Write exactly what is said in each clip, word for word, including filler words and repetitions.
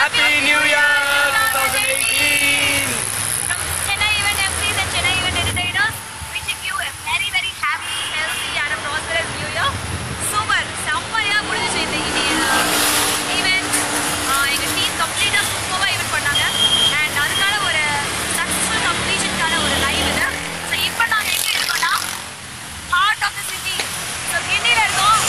Happy New Year twenty eighteen. From Chennai Event Emcees and Chennai Event Entertainers, wishing you a very very happy, healthy and a prosperous New Year. Super, செம்மையா முடிஞ்சிச்சு இந்த event. எங்க team கம்ப்ளீட்டா சூப்பரா event பண்ணாங்க. And அதுக்கான ஒரு successful கம்ப்ளீஷனுக்கான ஒரு லைவ் இது. ஸோ இப்போ நாங்கள் எங்கே இருக்கோம்னா heart of the city. So கிண்டியில் இருக்கோம்.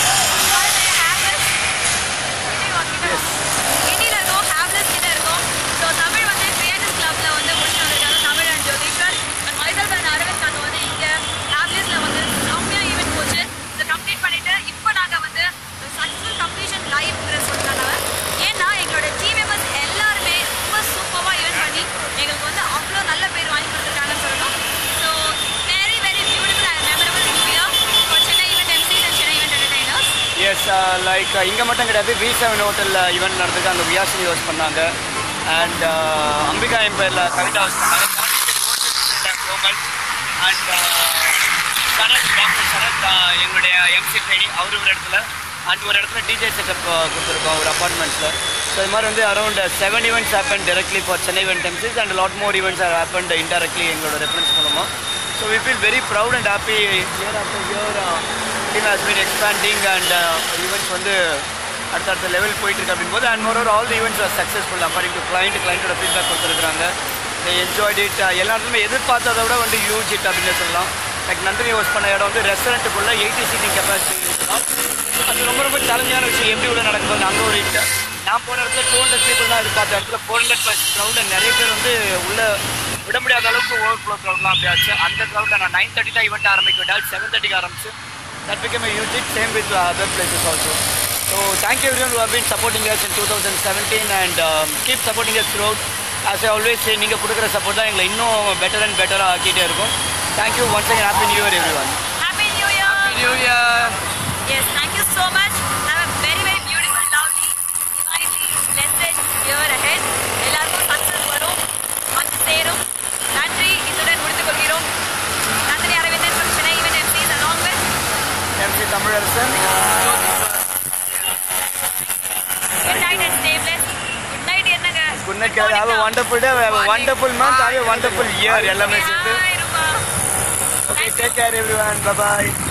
கிண்டியில் இருக்கோம், ஹேவ்லஸ் கிட்ட இருக்கோம். ஸோ தமிழ் வந்து கிரியேட்டர்ஸ் கிளப்ல வந்து முடிச்சு வந்திருக்காங்க Tamil and Jothikar. And myself and Aravind நாங்கள் வந்து இங்கே ஹேவ்லஸ்ல வந்து செம்மையா ஈவென்ட் போச்சு. இதை கம்ப்ளீட் பண்ணிட்டு இப்போ நாங்கள் வந்து சக்சஸ்ஃபுல் கம்ப்ளீஷன் லைவ்ங்கிற சொல்லிட்டாங்க. ஏன்னா எங்களோட டீம் மெம்பர்ஸ் எல்லாருமே ரொம்ப சூப்பராக ஈவென்ட் பண்ணி எங்களுக்கு வந்து அவ்வளோ நல்ல பேர் வாங்கி கொடுத்துருக்காங்கன்னு சொல்லணும். So very very beautiful and memorable new year for Chennai event emcees and Chennai event entertainers. Yes, like இங்கே மட்டும் கிடையாது, வி செவன் ஹோட்டலில் ஈவெண்ட் நடந்துருக்கு. அங்கே வியாசினி ஹோஸ்ட் பண்ணாங்க. அண்ட் அம்பிகா எம்பையரில் கவிதா ஹோஸ்ட் பண்ணாங்க. கோமல் அண்ட் சரத், டாக்டர் சரத் எங்களுடைய எம்சி ட்ரெயினி அவர் ஒரு இடத்துல அண்ட் ஒரு இடத்துல டிஜே செட்டப் கொடுத்துருக்கோம் ஒரு அப்பார்ட்மெண்ட்ஸில். ஸோ இது மாதிரி வந்து around seven events happen directly for Chennai event emcees and lot more events are happened indirectly எங்களோட ரெஃபரன்ஸ் மூலமாக. So we feel very proud and happy. Year after year team has been expanding and events வந்து அடுத்தடுத்த level போயிட்டு இருக்கு அப்படின் போது and moreover all the events are successful according to client கிளைண்ட்டோட feedback கொடுத்துருக்காங்க. Enjoyed it. எல்லாருமே எதிர்பார்த்ததை விட வந்து ஹியூஜ் இட் அப்படின்னு சொல்லலாம். லைக் நந்தினி ஹோஸ்ட் பண்ண இடம் வந்து ரெஸ்டாரண்ட்டுக்குள்ளே எயிட்டி சீட்டிங் கெப்பாசிட்டி இருக்கலாம். அது ரொம்ப ரொம்ப சேலஞ்சான விஷயம். எப்படி உள்ள நடக்கும்போது அங்கே ஒரு இட் நான் போன இடத்துல டூ ஹண்ட்ரட் பீப்புள் தான் எதிர்பார்த்த இடத்துல ஃபோர் ஹண்ட்ரட் ப்ளஸ் க்ரௌட் நிறைய பேர் வந்து உள்ளே விட முடியாத அளவுக்கு ஓவர் ஃப்ளோ க்ரௌட்லாம் அப்படி ஆச்சு. அந்த க்ரௌட்டில் நான் நைன் தேர்ட்டி தான் ஈவெண்ட் ஆரம்பிக்க விட்டால் செவன் தேர்ட்டிக்கு ஆரம்பிச்சு that became a huge hit, same with uh, other places also. So thank you everyone who have been supporting us in twenty seventeen and um, keep supporting us throughout. As I always say, நீங்கள் கொடுக்குற support தான் எங்களை இன்னும் better and பெட்டராக ஆக்கிட்டே இருக்கும். Thank you once again. Happy New Year everyone. Happy New Year. Happy New Year. Yes, thank you so much. Have a very very beautiful, lovely, divinely blessed year ahead. எல்லாருக்கும் success வரும், வந்து சேரும். நன்றி. இதுடன் முடித்துக் கொள்கிறோம். Nandini Aravindan from Chennai Event Emcees along with MC Tamilarasan. Good night and stay blessed. Good night என்னங்க? Good night. Have a wonderful day. Have a wonderful month. Have a wonderful year. எல்லாமே சேர்த்து. Okay, take care everyone. Bye bye.